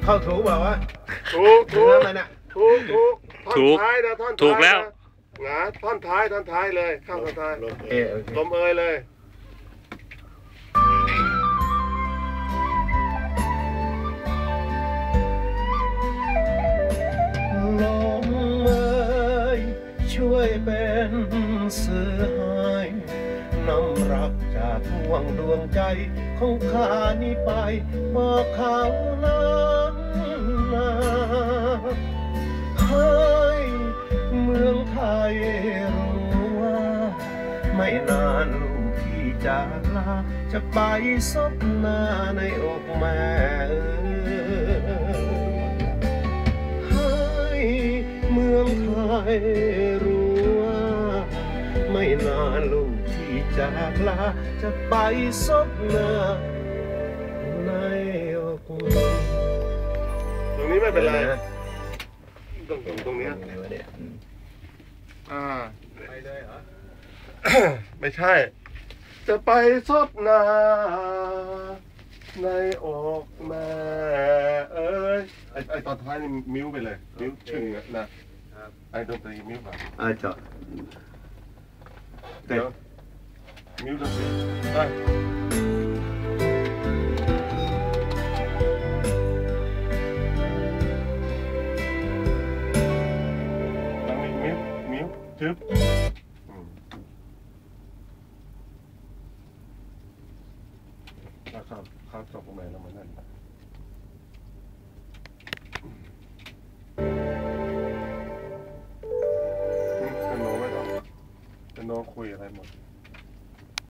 เข้าถูกเปล่าวะถูกมันอ่ะถูกท่อนท้ายนะท่อนถูกแล้วนะท่อนท้ายเลยเข้าท่อนท้ายลมเอยเลยลมเอยช่วยเป็นสื่อให้นำรักจากห่วงดวงใจของข้านี้ไปบอกเขานั้นมาให้เมืองไทยรู้ว่าไม่นานลูกพี่จากลาจะไปซบหน้าในอกแม่ให้เมืองไทยรู้ว่าไม่นานลูกพี่จากลาจะไปซบหน้าในอกตรงนี้ไม่เป็นไรตรงนี้ไปเลยเหรอไม่ใช่จะไปซบหน้าในอกแม่เอ้ยไอตอนท้ายนี่มิ้วไปเลยมิ้วชึ่งนะไอดนตรีมิ้วแบบจอดเดี๋ยวมิ้วดนตรีได้มิ้วจึ๊บข้าวจบตรงไหนแล้วมันนั่นเป็นโน้ไม่หรอเป็นโน้คุยอะไรหมด